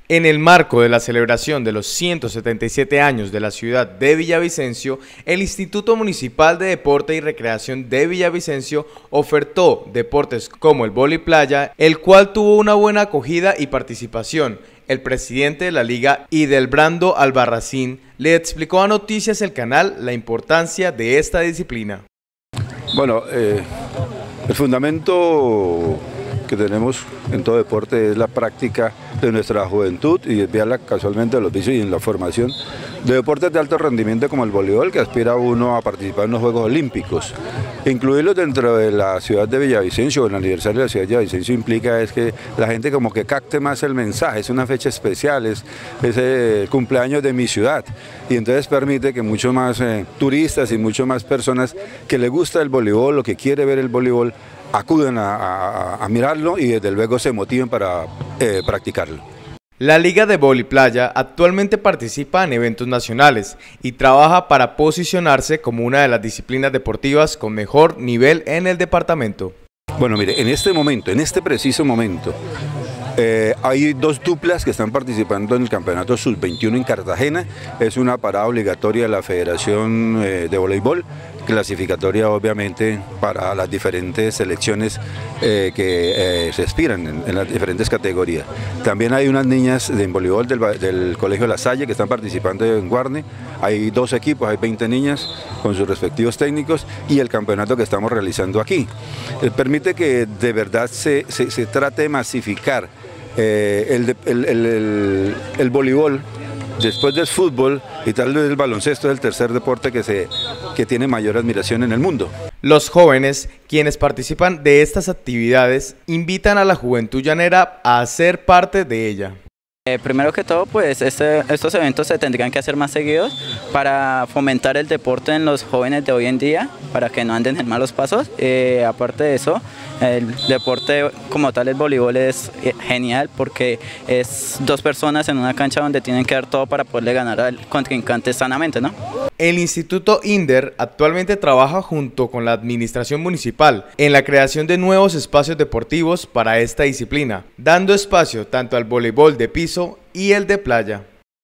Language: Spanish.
En el marco de la celebración de los 177 años de la ciudad de Villavicencio, el Instituto Municipal de Deporte y Recreación de Villavicencio ofertó deportes como el vóley playa, el cual tuvo una buena acogida y participación. El presidente de la liga, Idelbrando Albarracín, le explicó a Noticias El Canal la importancia de esta disciplina. Bueno, el fundamento que tenemos en todo deporte es la práctica de nuestra juventud y desviarla casualmente de los vicios y en la formación de deportes de alto rendimiento como el voleibol, que aspira uno a participar en los Juegos Olímpicos. Incluirlos dentro de la ciudad de Villavicencio, el aniversario de la ciudad de Villavicencio, implica es que la gente como que capte más el mensaje, es una fecha especial, es el cumpleaños de mi ciudad, y entonces permite que muchos más turistas y muchas más personas que les gusta el voleibol o que quiere ver el voleibol acuden a mirarlo y desde luego se motiven para practicarlo. La Liga de Vóley Playa actualmente participa en eventos nacionales y trabaja para posicionarse como una de las disciplinas deportivas con mejor nivel en el departamento. Bueno, mire, en este preciso momento, hay dos duplas que están participando en el campeonato sub-21 en Cartagena. Es una parada obligatoria de la Federación de Voleibol, clasificatoria obviamente para las diferentes selecciones que se aspiran en las diferentes categorías. También hay unas niñas de voleibol del Colegio La Salle que están participando en Guarne. Hay dos equipos, hay 20 niñas con sus respectivos técnicos y el campeonato que estamos realizando aquí. Permite que de verdad se trate de masificar el voleibol. Después del fútbol y tal vez el baloncesto es el tercer deporte que tiene mayor admiración en el mundo. Los jóvenes, quienes participan de estas actividades, invitan a la juventud llanera a ser parte de ella. Primero que todo, pues estos eventos se tendrían que hacer más seguidos para fomentar el deporte en los jóvenes de hoy en día, para que no anden en malos pasos. Aparte de eso, el deporte como tal, el voleibol, es genial porque es dos personas en una cancha donde tienen que dar todo para poderle ganar al contrincante sanamente, ¿no? El Instituto INDER actualmente trabaja junto con la administración municipal en la creación de nuevos espacios deportivos para esta disciplina, dando espacio tanto al voleibol de piso y el de playa.